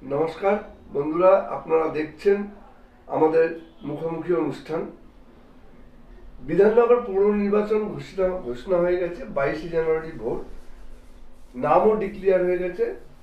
নমস্কার বন্ধুরা, আপনারা দেখছেন আমাদের মুখোমুখি অনুষ্ঠান। বিধাননগর পৌর নির্বাচন ঘোষণা হয়ে গেছে। 22শে জানুয়ারি ভোট। নামও ডিক্লিয়ার হয়ে গেছে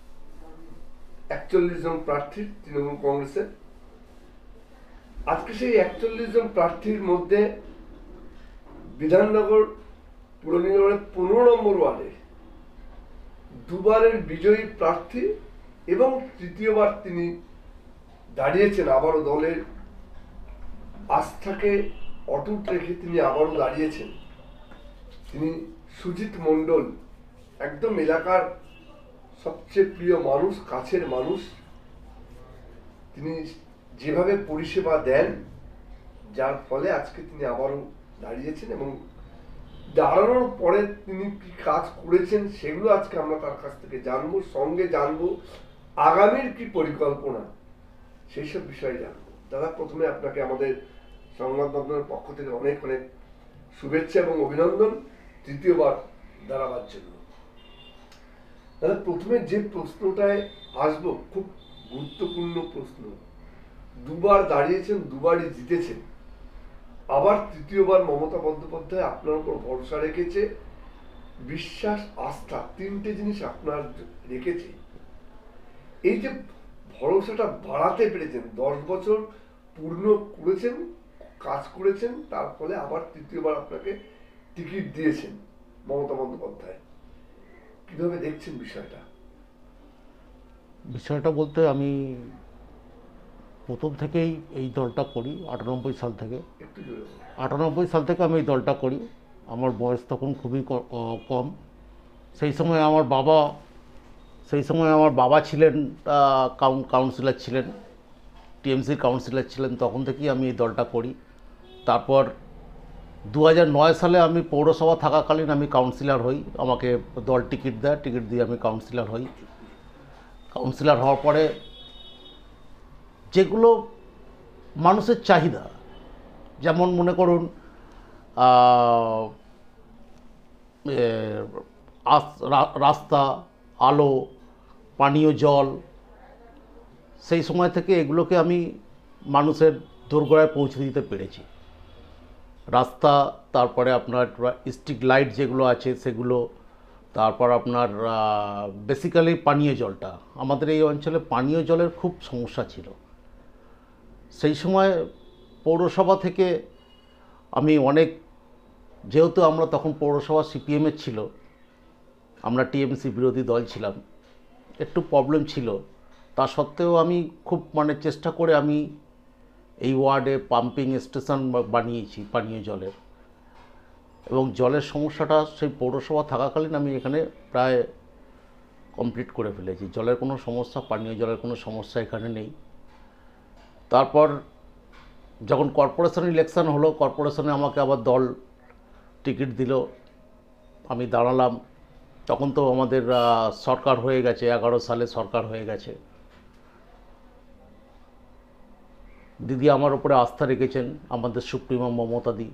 41 জন প্রার্থীর তৃণমূল কংগ্রেসের। আজকে সেই 41 জন প্রার্থীর মধ্যে বিধাননগর পৌর নিগমের 15 নম্বর ওয়ার্ডে দুবারের বিজয়ী প্রার্থী এবং তৃতীয়বার তিনি দাঁড়িয়েছেন, আবারও দলের আস্থাকে অটুট রেখে তিনি আবারও দাঁড়িয়েছেন। তিনি সুজিত মণ্ডল, একদম এলাকার সবচেয়ে প্রিয় মানুষ, কাছের মানুষ। তিনি যেভাবে পরিষেবা দেন, যার ফলে আজকে তিনি আবারও দাঁড়িয়েছেন এবং দাঁড়ানোর পরে তিনি কি কাজ করেছেন সেগুলো আজকে আমরা তার কাছ থেকে জানবো। সঙ্গে জানবো আগামীর কি পরিকল্পনা, সেই সব বিষয়ে জানবো। দাদা, প্রথমে আপনাকে আমাদের সংবাদ মাধ্যমের পক্ষ থেকে অনেক অনেক শুভেচ্ছা এবং অভিনন্দন তৃতীয়বার দাঁড়াবার জন্য। দাদা, প্রথমে যে প্রশ্নটায় আসবো, খুব গুরুত্বপূর্ণ প্রশ্ন। দুবার দাঁড়িয়েছেন, দুবারই জিতেছেন, আবার তৃতীয়বার মমতা বন্দ্যোপাধ্যায় আপনার উপর ভরসা রেখেছে। বিশ্বাস, আস্থা, তিনটে জিনিস আপনার রেখেছে। এই যে ভরসাটা বাড়াতে পেরেছেন, 10 বছর পূর্ণ করেছেন, কাজ করেছেন, তার ফলে আবার তৃতীয়বার আপনাকে টিকিট দিয়েছেন মমতা বন্দ্যোপাধ্যায়। কিভাবে দেখছেন বিষয়টা? বিষয়টা বলতে আমি প্রথম থেকেই এই দলটা করি, 98 সাল থেকে। একটু জোরে বলুন। 98 সাল থেকে আমি এই দলটা করি। আমার বয়স তখন খুবই কম। সেই সময় আমার বাবা ছিলেন কাউন্সিলর ছিলেন, টিএমসির কাউন্সিলর ছিলেন। তখন থেকেই আমি এই দলটা করি। তারপর 2009 সালে আমি পৌরসভা থাকাকালীন আমি কাউন্সিলর হই। আমাকে দল টিকিট দেয়, টিকিট দিয়ে আমি কাউন্সিলর হই। কাউন্সিলর হওয়ার পরে যেগুলো মানুষের চাহিদা, যেমন মনে করুন রাস্তা, আলো, পানীয় জল, সেই সময় থেকে এগুলোকে আমি মানুষের দোরগোড়ায় পৌঁছে দিতে পেরেছি। রাস্তা, তারপরে আপনার স্ট্রিট লাইট যেগুলো আছে সেগুলো, তারপর আপনার বেসিক্যালি পানীয় জলটা। আমাদের এই অঞ্চলে পানীয় জলের খুব সমস্যা ছিল। সেই সময় পৌরসভা থেকে আমি অনেক, যেহেতু আমরা তখন পৌরসভা সিপিএমের ছিল, আমরা টিএমসি বিরোধী দল ছিলাম, একটু প্রবলেম ছিল। তা সত্ত্বেও আমি খুব চেষ্টা করে আমি এই ওয়ার্ডে পাম্পিং স্টেশন বানিয়েছি পানীয় জলের। এবং জলের সমস্যাটা সেই পৌরসভা থাকাকালীন আমি এখানে প্রায় কমপ্লিট করে ফেলেছি। জলের কোনো সমস্যা, পানীয় জলের কোনো সমস্যা এখানে নেই। তারপর যখন কর্পোরেশন ইলেকশন হলো, কর্পোরেশনে আমাকে আবার দল টিকিট দিল, আমি দাঁড়ালাম। তখন তো আমাদের সরকার হয়ে গেছে, 11 সালে সরকার হয়ে গেছে। দিদি আমার উপরে আস্থা রেখেছেন, আমাদের সুপ্রিমো মমতাদি।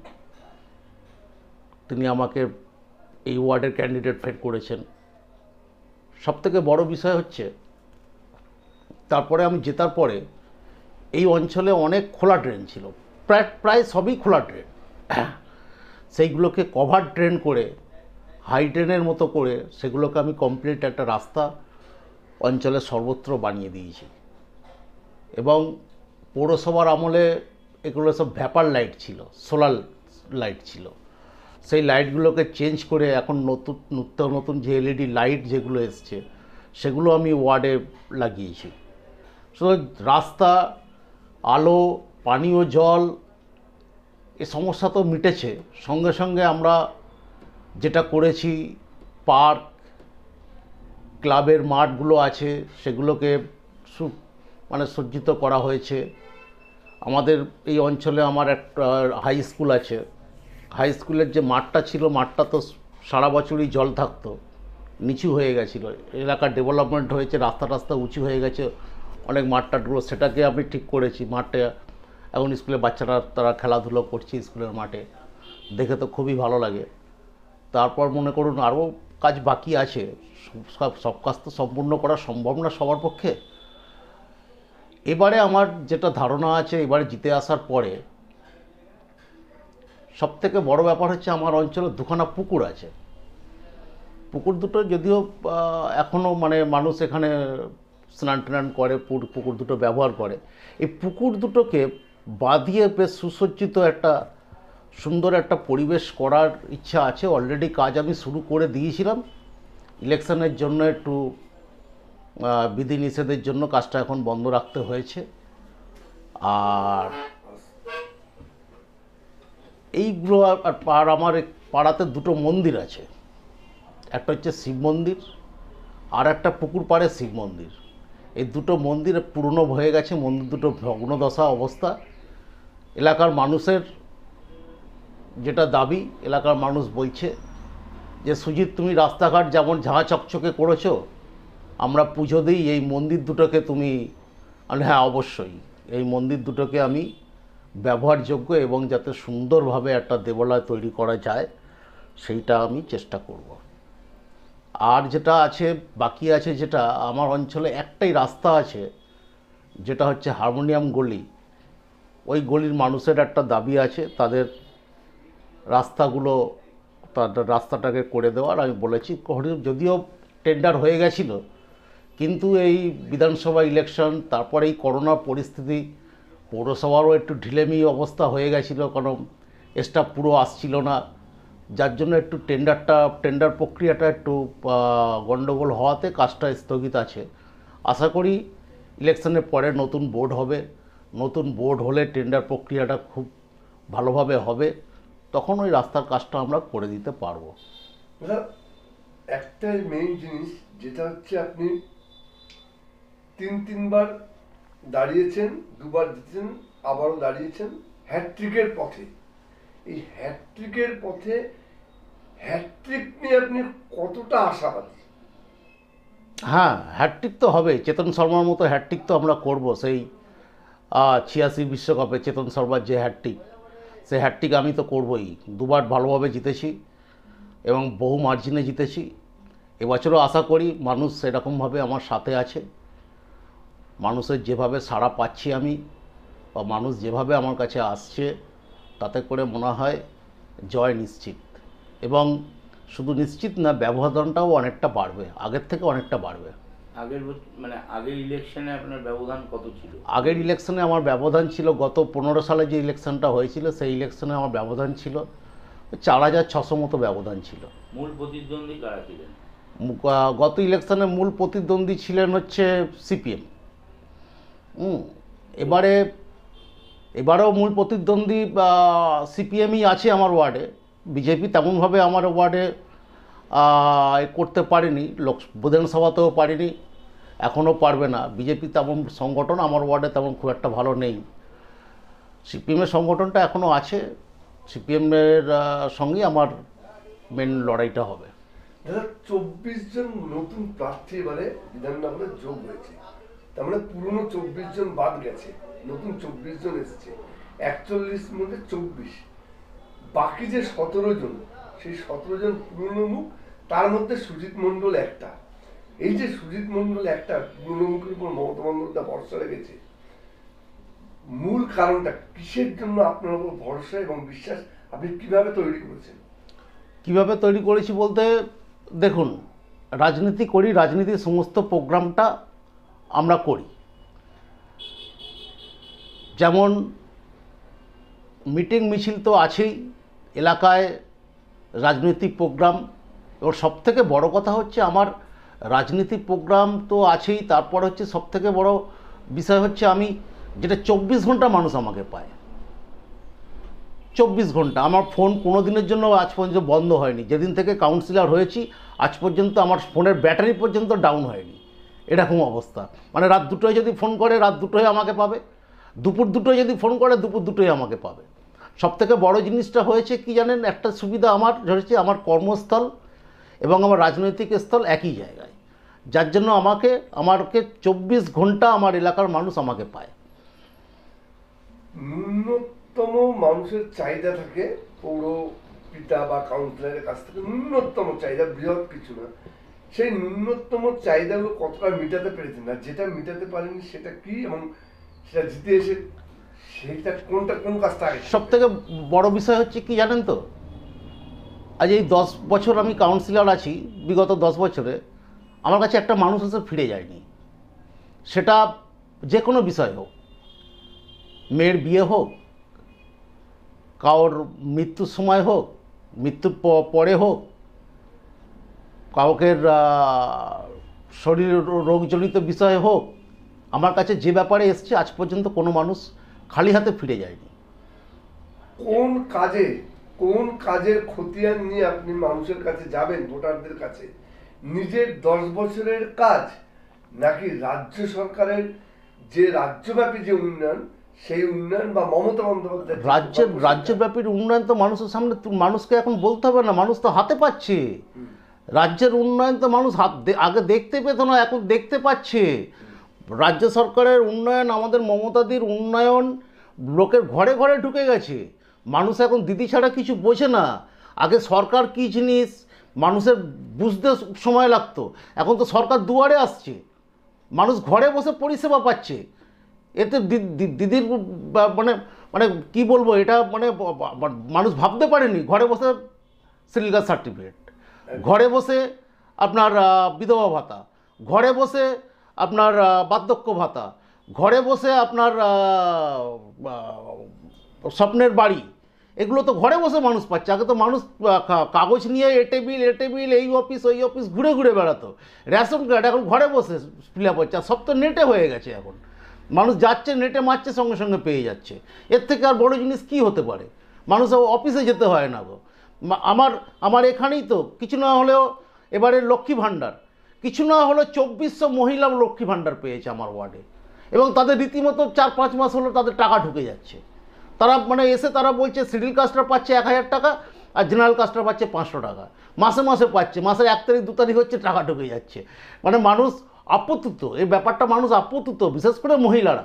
তিনি আমাকে এই ওয়ার্ডের ক্যান্ডিডেট ফেট করেছেন। সবথেকে বড় বিষয় হচ্ছে, তারপরে আমি জেতার পরে এই অঞ্চলে অনেক খোলা ড্রেন ছিল, প্রায় সবই খোলা ড্রেন। সেইগুলোকে কভার ড্রেন করে, হাই ড্রেনের মতো করে, সেগুলোকে আমি কমপ্লিট একটা রাস্তা অঞ্চলে সর্বত্র বানিয়ে দিয়েছি। এবং পৌরসভার আমলে এগুলো সব ভ্যাপার লাইট ছিল, সোলার লাইট ছিল। সেই লাইটগুলোকে চেঞ্জ করে এখন নতুন যে এলইডি লাইট যেগুলো এসছে সেগুলো আমি ওয়ার্ডে লাগিয়েছি। সুতরাং রাস্তা, আলো, পানীয় জল, এ সমস্যা তো মিটেছে। সঙ্গে সঙ্গে আমরা যেটা করেছি, পার্ক, ক্লাবের মাঠগুলো আছে সেগুলোকে সজ্জিত করা হয়েছে। আমাদের এই অঞ্চলে আমার একটা হাই স্কুল আছে। হাই স্কুলের যে মাঠটা ছিল, মাঠটা তো সারা বছরই জল থাকতো, নিচু হয়ে গেছিলো। এলাকার ডেভেলপমেন্ট হয়েছে, রাস্তা উঁচু হয়ে গেছে, অনেক মাঠটাগুলো, সেটাকে আমি ঠিক করেছি। মাঠটা এখন স্কুলের বাচ্চারা তারা খেলাধুলো করছে স্কুলের মাঠে, দেখে তো খুবই ভালো লাগে। তারপর মনে করুন আরও কাজ বাকি আছে। সব কাজ তো সম্পূর্ণ করা সম্ভব না সবার পক্ষে। এবারে আমার যেটা ধারণা আছে, এবারে জিতে আসার পরে সবথেকে বড় ব্যাপার হচ্ছে আমার অঞ্চলে দুখানা পুকুর আছে। পুকুর দুটো যদিও এখনও মানে মানুষ এখানে স্নান টান করে, পুকুর দুটো ব্যবহার করে। এই পুকুর দুটোকে বাঁধিয়ে বেশ সুসজ্জিত একটা সুন্দর একটা পরিবেশ করার ইচ্ছা আছে। অলরেডি কাজ আমি শুরু করে দিয়েছিলাম। ইলেকশনের জন্য একটু বিধিনিষেধের জন্য কাজটা এখন বন্ধ রাখতে হয়েছে। আর এইগুলো আর আমার পাড়াতে দুটো মন্দির আছে, একটা হচ্ছে শিব মন্দির আর একটা পুকুর পাড়ে শিব মন্দির। এই দুটো মন্দির পুরনো হয়ে গেছে, মন্দির দুটো ভগ্নদশা অবস্থা। এলাকার মানুষের যেটা দাবি, এলাকার মানুষ বলছে যে সুজিত, তুমি রাস্তাঘাট যেমন ঝাঁ চকচকে করেছো, আমরা পুজো দিই এই মন্দির দুটোকে তুমি। হ্যাঁ, অবশ্যই এই মন্দির দুটোকে আমি ব্যবহারযোগ্য এবং যাতে সুন্দরভাবে একটা দেবালয় তৈরি করা যায় সেইটা আমি চেষ্টা করব। আর যেটা আছে বাকি আছে, যেটা আমার অঞ্চলে একটাই রাস্তা আছে, যেটা হচ্ছে হারমোনিয়াম গলি। ওই গলির মানুষের একটা দাবি আছে তাদের রাস্তাগুলো, তাদের রাস্তাটাকে করে দেওয়ার। আমি বলেছি, যদিও টেন্ডার হয়ে গেছিলো, কিন্তু এই বিধানসভা ইলেকশন, তারপরে এই করোনা পরিস্থিতি, পৌরসভারও একটু ঢিলেমি অবস্থা হয়ে গেছিলো, কারণ স্টাফ পুরো আসছিল না, যার জন্য একটু টেন্ডার প্রক্রিয়াটা একটু গণ্ডগোল হওয়াতে কাজটা স্থগিত আছে। আশা করি ইলেকশনের পরে নতুন বোর্ড হবে, নতুন বোর্ড হলে টেন্ডার প্রক্রিয়াটা খুব ভালোভাবে হবে, তখন ওই রাস্তার কাজটা আমরা করে দিতে পারবো। একটাই মেইন জিনিস, যেটা হচ্ছে আপনি তিনবার দাঁড়িয়েছেন, দুবার জিতেছেন, আবারও দাঁড়িয়েছেন হ্যাট্রিকের পথে। এই হ্যাট্রিকের পথে হ্যাট্রিক নিয়ে আপনি কতটা আশাবাদী? হ্যাঁ, হ্যাট্রিক তো হবে। চেতন শর্মার মতো হ্যাট্রিক তো আমরা করব। সেই 86 বিশ্বকাপে চেতন শর্মার যে হ্যাট্রিক, সেই হ্যাট্রিক আমি তো করবই। দুবার ভালোভাবে জিতেছি এবং বহু মার্জিনে জিতেছি। এবছরও আশা করি মানুষ সেরকমভাবে আমার সাথে আছে। মানুষের যেভাবে সাড়া পাচ্ছি আমি, বা মানুষ যেভাবে আমার কাছে আসছে, তাতে করে মনে হয় জয় নিশ্চিত। এবং শুধু নিশ্চিত না, ব্যবধানটাও অনেকটা বাড়বে, আগের থেকে অনেকটা বাড়বে। আগের ইলেকশনে আপনার ব্যবধান কত ছিল? আগের ইলেকশনে আমার ব্যবধান ছিল, গত 15 সালে যে ইলেকশনটা হয়েছিল সেই ইলেকশনে আমার ব্যবধান ছিল 4600 মতো ব্যবধান ছিল। মূল প্রতিদ্বন্দ্বী কারা ছিলেন? গত ইলেকশনে মূল প্রতিদ্বন্দ্বী ছিলেন হচ্ছে সিপিএম। এবারেও মূল প্রতিদ্বন্দ্বী সিপিএমই আছে আমার ওয়ার্ডে। বিজেপি তেমনভাবে আমার ওয়ার্ডে করতে পারেনি, বিধানসভাতেও পারেনি, এখনও পারবে না। বিজেপি তেমন সংগঠন আমার ওয়ার্ডে তেমন খুব একটা ভালো নেই। সিপিএমের সংগঠনটা এখনও আছে, সিপিএমের সঙ্গেই আমার মেন লড়াইটা হবে। 24 জন নতুন প্রার্থী এবারে বিধাননগরে যোগ হয়েছে, তার মানে পুরনো 24 জন বাদ গেছে, নতুন 24 জন এসেছে। 41 মধ্যে 24, বাকি যে 17 জন, সেই 17 জন পুরনো মুখ, তার মধ্যে সুজিত মণ্ডল একটা। এই যে সুজিত মণ্ডল একটা পুরনো মুখের উপর মমতা বন্দ্যোপাধ্যায় ভরসা রেখেছে, মূল কারণটা কিসের জন্য আপনার উপর ভরসা এবং বিশ্বাস আপনি কিভাবে তৈরি করেছেন? কিভাবে তৈরি করেছি বলতে, দেখুন, রাজনীতি করি, রাজনীতির সমস্ত প্রোগ্রামটা আমরা করি। যেমন মিটিং মিছিল তো আছেই, এলাকায় রাজনৈতিক প্রোগ্রাম, এবার সবথেকে বড় কথা হচ্ছে আমার রাজনীতিক প্রোগ্রাম তো আছেই, তারপর হচ্ছে সবথেকে বড় বিষয় হচ্ছে আমি যেটা 24 ঘন্টা মানুষ আমাকে পায়। 24 ঘন্টা আমার ফোন কোনো দিনের জন্য আজ পর্যন্ত বন্ধ হয়নি। যেদিন থেকে কাউন্সিলর হয়েছি আজ পর্যন্ত আমার ফোনের ব্যাটারি পর্যন্ত ডাউন হয়নি, এরকম অবস্থা। মানে রাত 2টোয় যদি ফোন করে রাত 2টোয় আমাকে পাবে, দুপুর 2টোয় যদি ফোন করে দুপুর 2টোয় আমাকে পাবে। সবথেকে বড় জিনিসটা হয়েছে কি জানেন, একটা সুবিধা আমার হচ্ছে আমার কর্মস্থল এবং আমার রাজনৈতিক স্থল একই জায়গায়, যার জন্য আমাকে 24 ঘন্টা আমার এলাকার মানুষ আমাকে পায়। ন্যূনতম মানুষের চাহিদা থাকে পৌর পিতা বা কাউন্সিলরের কাছ থেকে, ন্যূনতম চাহিদা, বৃহৎ কিছু না। সেই ন্যূনতম চাহিদাগুলো কতটা মেটাতে পেরেছেন, না যেটা মেটাতে পারেনি সেটা কি, এবং সেটা জিতে এসে সেইটা কোন কাজটা আগে সব থেকে বড় বিষয় হচ্ছে কি জানেন তো, আজ এই 10 বছর আমি কাউন্সিলর আছি, বিগত 10 বছরে আমার কাছে একটা মানুষ এসে ফিরে যায়নি। সেটা যে কোনো বিষয় হোক, মেয়ের বিয়ে হোক, কারোর মৃত্যুর সময় হোক, মৃত্যুর পরে হোক, কাউকে শরীর রোগজনিত বিষয়ে হোক, আমার কাছে যে ব্যাপারে এসছে আজ পর্যন্ত কোনো মানুষ খালি হাতে ফিরে যায়নি। কোন কাজের খতিয়ান নিয়ে আপনি মানুষের কাছে যাবেন, ভোটারদের কাছে? নিজের 10 বছরের কাজ, নাকি রাজ্য সরকারের যে রাজ্যব্যাপী যে উন্নয়ন, সেই উন্নয়ন, বা মমতা বন্দ্যোপাধ্যায় রাজ্যব্যাপী উন্নয়ন তো মানুষের সামনে, মানুষকে এখন বলতে হবে না, মানুষ তো হাতে পাচ্ছে। রাজ্যের উন্নয়ন তো মানুষ আগে দেখতে পেত না, এখন দেখতে পাচ্ছে। রাজ্য সরকারের উন্নয়ন, আমাদের মমতাদির উন্নয়ন লোকের ঘরে ঘরে ঢুকে গেছে। মানুষ এখন দিদি ছাড়া কিছু বোঝে না। আগে সরকার কী জিনিস মানুষের বুঝতে সময় লাগতো, এখন তো সরকার দুয়ারে আসছে, মানুষ ঘরে বসে পরিষেবা পাচ্ছে। এতে দিদির মানে মানে কী বলবো, এটা মানে মানুষ ভাবতে পারেনি। ঘরে বসে সিরিয়াল কাস্ট সার্টিফিকেট, ঘরে বসে আপনার বিধবা ভাতা, ঘরে বসে আপনার বার্ধক্য ভাতা, ঘরে বসে আপনার স্বপ্নের বাড়ি, এগুলো তো ঘরে বসে মানুষ পাচ্ছে। আগে তো মানুষ কাগজ নিয়ে এ টেবিল এই অফিস ওই অফিস ঘুরে ঘুরে বেড়াতো। রেশন কার্ড এখন ঘরে বসে ফিল আপ হচ্ছে, আর সব তো নেটে হয়ে গেছে। এখন মানুষ যাচ্ছে, নেটে মারছে, সঙ্গে সঙ্গে পেয়ে যাচ্ছে। এর থেকে আর বড় জিনিস কী হতে পারে? মানুষ অফিসে যেতে হয় না গো। আমার এখানেই তো কিছু না হলেও এবারে লক্ষ্মী ভাণ্ডার, কিছু না হলেও 2400 মহিলা লক্ষ্মী ভাণ্ডার পেয়েছে আমার ওয়ার্ডে, এবং তাদের রীতিমতো 4-5 মাস হলো তাদের টাকা ঢুকে যাচ্ছে। তারা মানে এসে তারা বলছে শিডিউল কাস্টরা পাচ্ছে 1000 টাকা, আর জেনারেল কাস্টরা পাচ্ছে 500 টাকা, মাসে মাসে পাচ্ছে। মাসের 1 তারিখ 2 তারিখ হচ্ছে টাকা ঢুকে যাচ্ছে। মানে মানুষ আপত্তিত, এই ব্যাপারটা মানুষ আপত্তিত, বিশেষ করে মহিলারা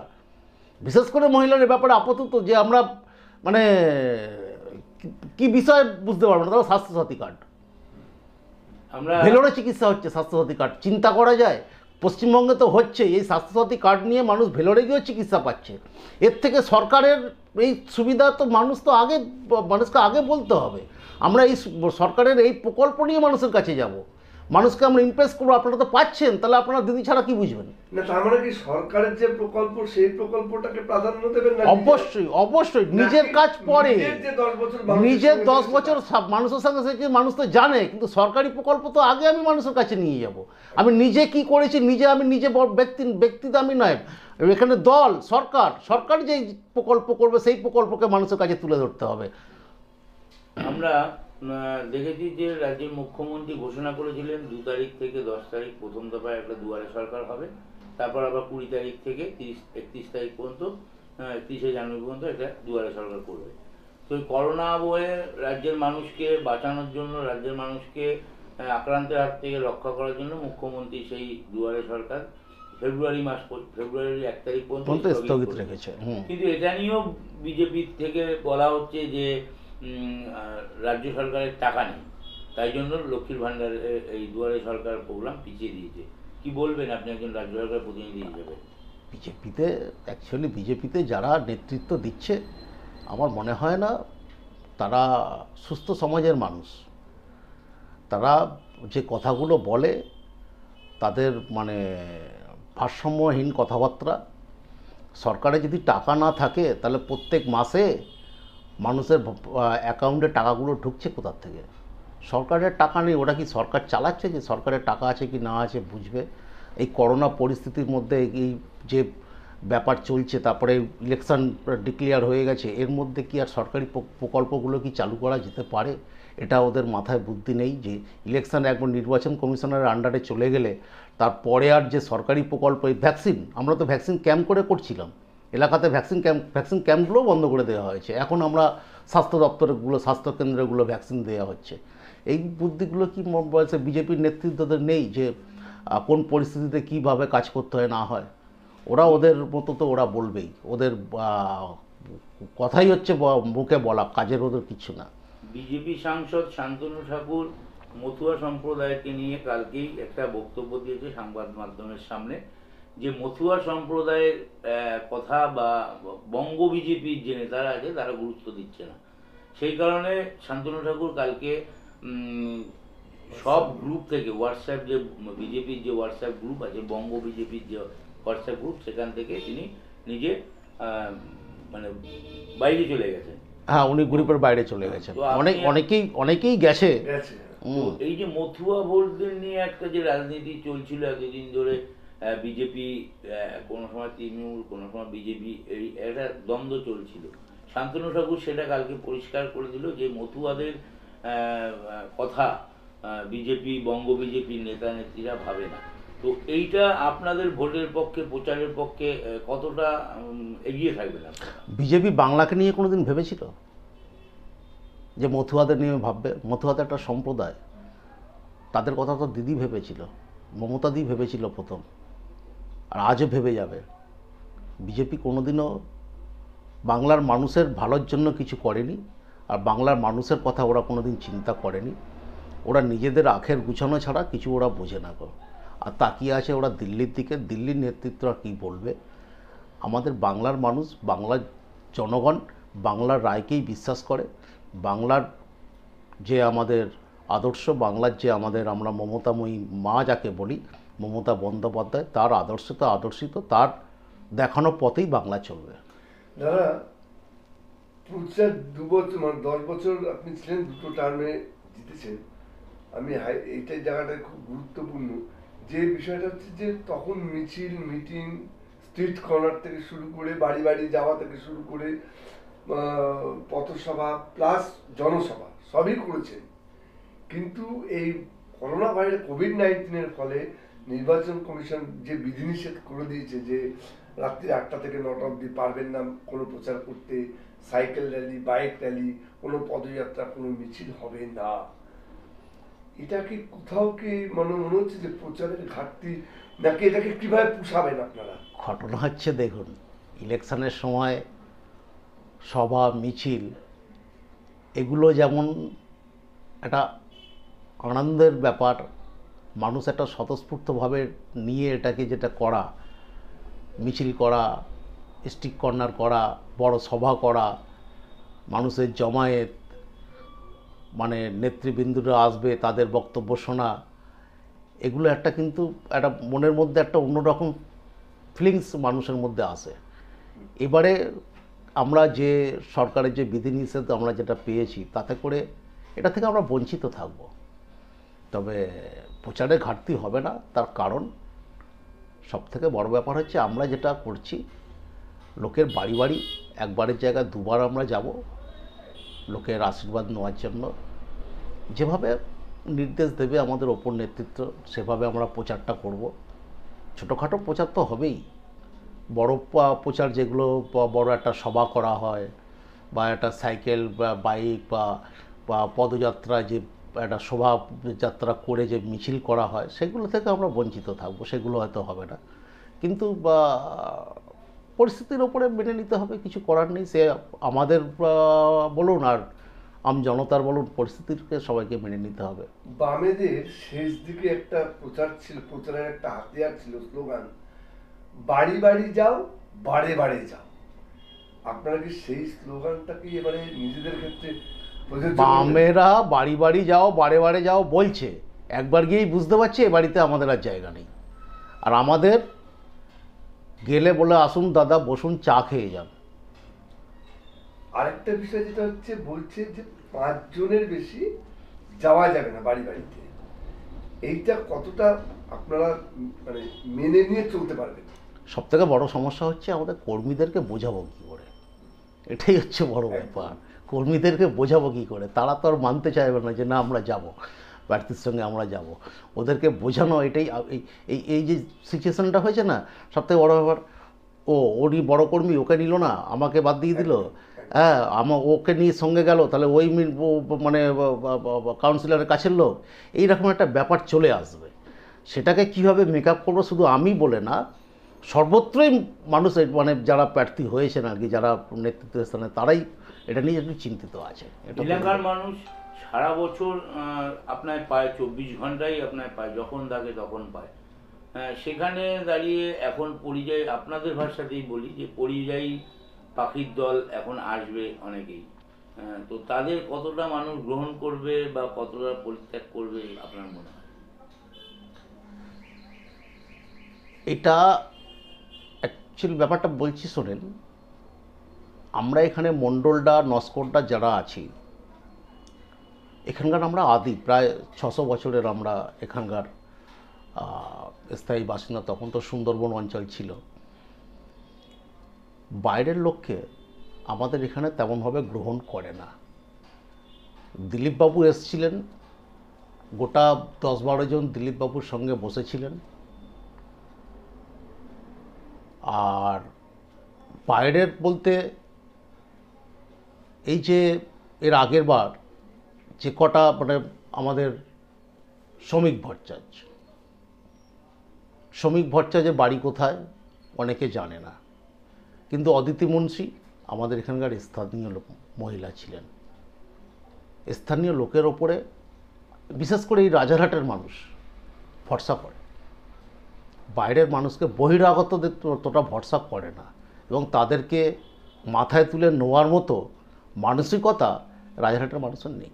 এই ব্যাপারে আপত্তিত যে আমরা মানে কি বিষয় বুঝতে পারবো না। তারপর স্বাস্থ্যসাথী কার্ড, আমরা ভেলোরে চিকিৎসা হচ্ছে স্বাস্থ্যসাথী কার্ড, চিন্তা করা যায়? পশ্চিমবঙ্গে তো হচ্ছে, এই স্বাস্থ্যসাথী কার্ড নিয়ে মানুষ ভেলোরে গিয়েও চিকিৎসা পাচ্ছে। এর থেকে সরকারের এই সুবিধা তো মানুষকে আগে বলতে হবে। আমরা এই সরকারের এই প্রকল্প নিয়ে মানুষের কাছে যাব, মানুষকে আমরা ইমপ্রেস করবো। আপনারা তো পাচ্ছেন, তাহলে আপনারা দিদি ছাড়া কি বুঝবেন? না, তার মানে কি সরকারের যে প্রকল্প, সেই প্রকল্পটাকে প্রাধান্য দেবেন না? অবশ্যই নিজের কাজ পরে। নিজের 10 বছর মানুষের সঙ্গে সেটি মানুষ তো জানে, কিন্তু সরকারি প্রকল্প তো আগে আমি মানুষের কাছে নিয়ে যাব। আমি নিজে কি করেছি, আমি নিজে ব্যক্তি তো আমি নয়, এখানে দল, সরকার যেই প্রকল্প করবে সেই প্রকল্পকে মানুষের কাছে তুলে ধরতে হবে। আমরা দেখেছি যে রাজ্যের মুখ্যমন্ত্রী ঘোষণা করেছিলেন 2 তারিখ থেকে 10 তারিখ প্রথম দফায় একটা দুয়ারে সরকার হবে, তারপর আবার 20 তারিখ থেকে 31 তারিখ পর্যন্ত, 31শে জানুয়ারি পর্যন্ত এটা দুয়ারে সরকার করবে। তো এই করোনা আবহে রাজ্যের মানুষকে বাঁচানোর জন্য, রাজ্যের মানুষকে আক্রান্তের হাত থেকে রক্ষা করার জন্য মুখ্যমন্ত্রী সেই দুয়ারে সরকার ফেব্রুয়ারির 1 তারিখ পর্যন্ত স্থগিত রেখেছে। কিন্তু এটা নিয়েও বিজেপি থেকে বলা হচ্ছে যে রাজ্য সরকারের টাকা নেই, তাই জন্য লক্ষ্মীর ভাণ্ডারে এই দুয়ারে সরকার প্রোগ্রাম পিছিয়ে দিয়েছে। কি বলবেন আপনি একজন রাজ্য সরকারের প্রতিনিধি হিসেবে? বিজেপিতে যারা নেতৃত্ব দিচ্ছে, আমার মনে হয় না তারা সুস্থ সমাজের মানুষ। তারা যে কথাগুলো বলে, তাদের মানে ভারসাম্যহীন কথাবার্তা। সরকারে যদি টাকা না থাকে, তাহলে প্রত্যেক মাসে মানুষের অ্যাকাউন্টে টাকাগুলো ঢুকছে কোথার থেকে? সরকারের টাকা নেই, ওটা কি সরকার চালাচ্ছে? যে সরকারের টাকা আছে কি না আছে বুঝবে। এই করোনা পরিস্থিতির মধ্যে এই যে ব্যাপার চলছে, তারপরে ইলেকশন ডিক্লেয়ার হয়ে গেছে, এর মধ্যে কি আর সরকারি প্রকল্পগুলো কি চালু করা যেতে পারে? এটা ওদের মাথায় বুদ্ধি নেই যে ইলেকশন একবার নির্বাচন কমিশনের আন্ডারে চলে গেলে তারপরে আর যে সরকারি প্রকল্প, এই ভ্যাকসিন, আমরা তো ভ্যাকসিন ক্যাম্প করছিলাম এলাকাতে, ভ্যাকসিন ক্যাম্পগুলোও বন্ধ করে দেওয়া হয়েছে। এখন আমরা স্বাস্থ্যকেন্দ্রগুলো ভ্যাকসিন দেওয়া হচ্ছে। এই বুদ্ধিগুলো কি বিজেপির নেতৃত্বদের নেই যে কোন পরিস্থিতিতে কীভাবে কাজ করতে হয় না হয়? ওরা ওদের মতো তো ওরা বলবেই, ওদের কথাই হচ্ছে মুখে বলা, কাজের ওদের কিছু না। বিজেপি সাংসদ শান্তনু ঠাকুর মতুয়া সম্প্রদায়কে নিয়ে কালকেই একটা বক্তব্য দিয়েছে সংবাদ মাধ্যমের সামনে। যে মথুয়া সম্প্রদায়ের কথা বা বঙ্গ বিজেপির যে নেতারা আছে তারা গুরুত্ব দিচ্ছে না। সেই কারণে শান্তনু ঠাকুর কালকে সব গ্রুপ থেকে হোয়াটসঅ্যাপ যে বিজেপির যে হোয়াটসঅ্যাপ গ্রুপ আছে, বঙ্গ বিজেপির যে হোয়াটসঅ্যাপ গ্রুপ, সেখান থেকে তিনি নিজে মানে বাইরে চলে গেছেন। হ্যাঁ, উনি গ্রুপের বাইরে চলে গেছেন। তো আপনি- অনেকেই গেছে। গেছে। তো এই যে মথুয়া ভোটদের নিয়ে একটা যে রাজনীতি চলছিল এতদিন ধরে, বিজেপি কোনো সময় তৃণমূল, কোনো সময় বিজেপি, এই একটা দ্বন্দ্ব চলছিল। শান্তনু ঠাকুর সেটা কালকে পরিষ্কার করে দিল যে মথুয়াদের কথা বিজেপি, বঙ্গ বিজেপির নেতা নেত্রীরা ভাবে না। তো এইটা আপনাদের ভোটের পক্ষে, প্রচারের পক্ষে কতটা এগিয়ে থাকবেন আপনারা? বিজেপি বাংলাকে নিয়ে কোনোদিন ভেবেছিল যে মথুয়াদের নিয়ে ভাববে? মথুয়াদের একটা সম্প্রদায়, তাদের কথা তো দিদি ভেবেছিল, মমতাদি ভেবেছিল প্রথম, আর আজও ভেবে যাবে। বিজেপি কোনোদিনও বাংলার মানুষের ভালোর জন্য কিছু করেনি, আর বাংলার মানুষের কথা ওরা কোনোদিন চিন্তা করেনি। ওরা নিজেদের আখের গুছানো ছাড়া কিছু ওরা বোঝে না গো। আর তাকিয়ে আছে ওরা দিল্লির দিকে। দিল্লির নেতৃত্বরা কী বলবে? আমাদের বাংলার মানুষ, বাংলার জনগণ বাংলার রায়কেই বিশ্বাস করে। বাংলার যে আমাদের আদর্শ, বাংলার যে আমাদের, আমরা মমতাময়ী মা যাকে বলি, মমতা বন্দ্যোপাধ্যায়, তার আদর্শিত, তার দেখানো পথেই বাংলা চলবে। দাদা, প্রচার 2 বছর মানে 10 বছর আপনি ছিলেন, 2টো টার্মে জিতেছেন। আমি এইটাই জায়গাটা খুব গুরুত্বপূর্ণ। যে বিষয়টা হচ্ছে যে তখন মিছিল, মিটিং, স্ট্রিট কর্নার থেকে শুরু করে বাড়ি বাড়ি যাওয়া থেকে শুরু করে পথসভা প্লাস জনসভা সবই করেছেন। কিন্তু এই করোনা ভাইরাস কোভিড-19 ফলে নির্বাচন কমিশন যে বিধিনিষেধ করে দিয়েছে যে রাত্রি 8টা থেকে 9টা অবধি পারবেন না কোনো প্রচার করতে, সাইকেল র্যালি, বাইক র্যালি, কোনো পদযাত্রা, কোনো মিছিল হবে না। এটা কি কোথাও কি মনে হচ্ছে যে প্রচারের ঘাটতি, নাকি এটাকে কিভাবে পুষাবেন আপনারা? ঘটনা হচ্ছে, দেখুন, ইলেকশনের সময় সভা মিছিল এগুলো যেমন একটা আনন্দের ব্যাপার, মানুষ একটা স্বতঃস্ফূর্তভাবে নিয়ে এটাকে যেটা করা, মিছিল করা, স্ট্রিট কর্নার করা, বড় সভা করা, মানুষের জমায়েত, মানে নেতৃবৃন্দরা আসবে, তাদের বক্তব্য শোনা, এগুলো একটা কিন্তু একটা মনের মধ্যে একটা অন্যরকম ফিলিংস মানুষের মধ্যে আসে। এবারে আমরা যে সরকারের যে বিধিনিষেধ আমরা যেটা পেয়েছি, তাতে করে এটা থেকে আমরা বঞ্চিত থাকব। তবে প্রচারের ঘাটতি হবে না। তার কারণ সবথেকে বড় ব্যাপার হচ্ছে আমরা যেটা করছি, লোকের বাড়ি বাড়ি একবারের জায়গায় 2বার আমরা যাব লোকের আশীর্বাদ নেওয়ার জন্য। যেভাবে নির্দেশ দেবে আমাদের ওপর নেতৃত্ব, সেভাবে আমরা প্রচারটা করব। ছোটোখাটো প্রচার তো হবেই, বড় প্রচার যেগুলো বড় একটা সভা করা হয়, বা একটা সাইকেল বা বাইক বা পদযাত্রা, যে একটা শোভাযাত্রা করে যে মিছিল করা হয়, সেগুলো থেকে আমরা বঞ্চিত থাকবো, সেগুলো হয়তো হবে না। কিন্তু পরিস্থিতির ওপরে মেনে নিতে হবে, কিছু করার নেই। সে আমাদের বলুন আর জনতার বলুন, পরিস্থিতিকে সবাইকে মেনে নিতে হবে। বামেদের শেষ দিকে একটা প্রচার ছিল, প্রচারের একটা হাতিয়ার ছিল, স্লোগান, বাড়ি বাড়ি যাও, বাড়ে বাড়ে যাও। আপনারা কি সেই স্লোগানটা কি এবারে নিজেদের ক্ষেত্রে প্রযোজ্য করবেন? বামেরা বাড়ি বাড়ি যাও, বাড়ে বাড়ে যাও বলছে, একবার গিয়েই বুঝতে পারছি এ বাড়িতে আমাদের আর জায়গা নেই। আর আমাদের গেলে বলে আসুন দাদা, বসুন, চা খেয়ে যান। আরেকটা বিষয় যেটা হচ্ছে, বলছে যে 5 জনের বেশি যাওয়া যাবে না বাড়ি বাড়িতে। এইটা কতটা আপনারা মানে মেনে নিয়ে চলতে পারবেন? সবথেকে বড় সমস্যা হচ্ছে আমাদের কর্মীদেরকে বোঝাবো কী করে, এটাই হচ্ছে বড় ব্যাপার। কর্মীদেরকে বোঝাবো কী করে? তারা তো আর মানতে চাইবে না যে না আমরা যাব, প্রার্থীর সঙ্গে আমরা যাব। ওদেরকে বোঝানো, এটাই এই যে সিচুয়েশনটা হয়েছে না, সবথেকে বড় ব্যাপার। ওরই বড় কর্মী, ওকে নিল না, আমাকে বাদ দিয়ে দিল। হ্যাঁ, ওকে নিয়ে সঙ্গে গেল, তাহলে ওই মানে কাউন্সিলরের কাছের লোক, এইরকম একটা ব্যাপার চলে আসবে। সেটাকে কীভাবে মেকআপ করবো, শুধু আমি বলে না, সর্বত্রই মানুষ, মানে যারা প্রার্থী হয়েছেন আর কি, যারা নেতৃত্বের স্থানে, তারাই এটা নিয়ে একটু চিন্তিত আছে। এলাকার মানুষ সারা বছর আপনার পায়, 24 ঘন্টাই আপনার পায়, যখন থাকে তখন পায়। সেখানে দাঁড়িয়ে এখন পরিযায়ী, আপনাদের ভাষাতেই বলি যে পরিযায়ী পাখির দল এখন আসবে অনেকেই, তো তাদের কতটা মানুষ গ্রহণ করবে বা কতটা পরিত্যাগ করবে আপনার মনে হয়? এটা অ্যাকচুয়ালি ব্যাপারটা বলছি শোনেন, আমরা এখানে মণ্ডলডা নস্করডা যারা আছি এখানকার আমরা আদি প্রায় 600 বছরের আমরা এখানকার স্থায়ী বাসিন্দা। তখন তো সুন্দরবন অঞ্চল ছিল। বাইরের লোককে আমাদের এখানে তেমনভাবে গ্রহণ করে না। দিলীপবাবু এসছিলেন, গোটা 10-12 জন দিলীপবাবুর সঙ্গে বসেছিলেন। আর বাইরের বলতে এই যে এর আগের বার যে কটা মানে আমাদের শ্রমিক ভট্টাচার্যের বাড়ি কোথায় অনেকে জানে না, কিন্তু অদিতি মুন্সি আমাদের এখানকার স্থানীয় মহিলা ছিলেন। স্থানীয় লোকের ওপরে বিশেষ করে এই রাজারহাটের মানুষ ভরসা করে, বাইরের মানুষকে বহিরাগতদের ততটা ভরসা করে না, এবং তাদেরকে মাথায় তুলে নেওয়ার মতো মানসিকতা রাজারহাটের মানুষের নেই।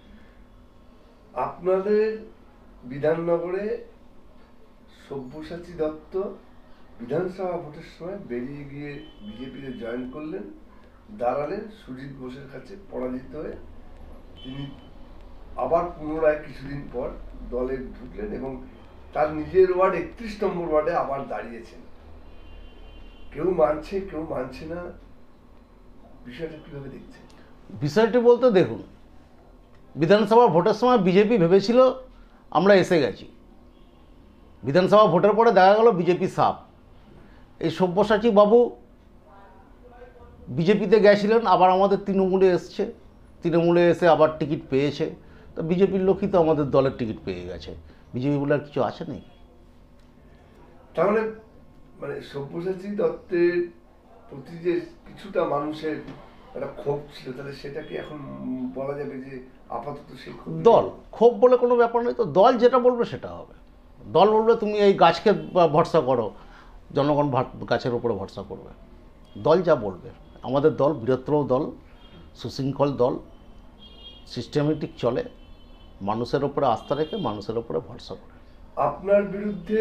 আপনাদের বিধাননগরে সব্যসাচী দত্ত বিধানসভা ভোটের সময় বেরিয়ে গিয়ে বিজেপিতে জয়েন করলেন, দাঁড়ালেন সুজিত বোসের কাছে পরাজিত হয়ে। তিনি আবার পুনরায় কিছুদিন পর দলে ঢুকলেন এবং তার নিজের ওয়ার্ড 31 নম্বর ওয়ার্ডে আবার দাঁড়িয়েছেন। কেউ মানছে কেউ মানছে না, বিষয়টা কিভাবে দেখছেন? বিষয়টি বলতে দেখুন, বিধানসভা ভোটের সময় বিজেপি ভেবেছিল আমরা এসে গেছি, বিধানসভা ভোটের পরে দেখা গেল বিজেপি সাপ। এই সব্যসাচী বাবু বিজেপিতে গেছিলেন, আবার আমাদের তৃণমূলে এসছে, তৃণমূলে এসে আবার টিকিট পেয়েছে, তো বিজেপির লোকই তো আমাদের দলের টিকিট পেয়ে গেছে, বিজেপি বলে আর কিছু আছে নেই। তাহলে মানে সব্যসাচী দত্তের প্রতি যে কিছুটা মানুষের একটা ক্ষোভ ছিল, তাহলে সেটা কি এখন বলা যাবে যে আপাতত সেই দল ক্ষোভ বলে কোনো ব্যাপার নেই, তো দল যেটা বলবে সেটা হবে। দল বলবে তুমি এই গাছকে ভরসা করো, জনগণ গাছের উপরে ভরসা করবে, দল যা বলবে। আমাদের দল বৃহত্তর দল, সুশৃঙ্খল দল, সিস্টেমেটিক চলে, মানুষের ওপরে আস্থা রেখে মানুষের ওপরে ভরসা করে। আপনার বিরুদ্ধে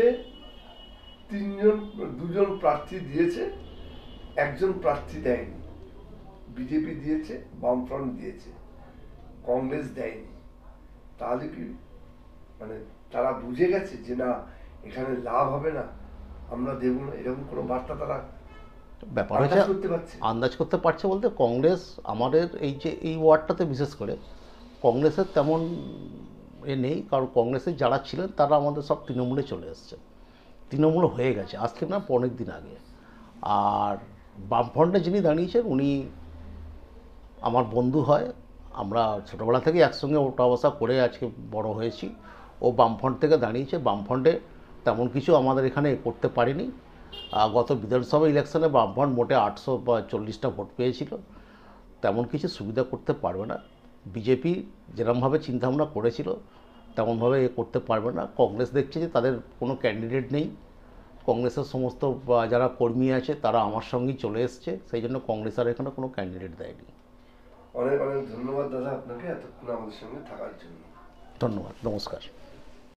দুজন প্রার্থী দিয়েছে, একজন প্রার্থী দেয়নি। বিজেপি দিয়েছে, বামফ্রন্ট দিয়েছে, কংগ্রেস দেয়নি। তাহলে কি মানে তারা বুঝে গেছে যে না এখানে লাভ হবে না, আমরা দেব না, এরকম কোনো বার্তা তারা ব্যাপার হচ্ছে আন্দাজ করতে পারছে বলতে, কংগ্রেস আমাদের এই ওয়ার্ডটাতে বিশেষ করে কংগ্রেসের তেমন নেই, কারণ কংগ্রেসের যারা ছিলেন তারা আমাদের সব তৃণমূলে চলে এসছে, তৃণমূল হয়ে গেছে আজকে না অনেক দিন আগে। আর বামফ্রন্টে যিনি দাঁড়িয়েছেন উনি আমার বন্ধু হয়, আমরা ছোটোবেলা থেকে একসঙ্গে ওঠা বসা করে আজকে বড় হয়েছি। ও বামফ্রন্ট থেকে দাঁড়িয়েছে, বামফ্রন্টে তেমন কিছু আমাদের এখানে করতে পারেনি। গত বিধানসভা ইলেকশনে বামফ্রন্ট মোটে 840টা ভোট পেয়েছিল, তেমন কিছু সুবিধা করতে পারবে না। বিজেপি যেরকমভাবে চিন্তাভাবনা করেছিল তেমনভাবে করতে পারবে না। কংগ্রেস দেখছে যে তাদের কোনো ক্যান্ডিডেট নেই, কংগ্রেসের সমস্ত যারা কর্মী আছে তারা আমার সঙ্গেই চলে এসছে, সেই জন্য কংগ্রেস আর এখানে কোনো ক্যান্ডিডেট দেয়নি। অনেক অনেক ধন্যবাদ দাদা আপনাকে এতক্ষণ আমাদের সঙ্গে থাকার জন্য। ধন্যবাদ, নমস্কার।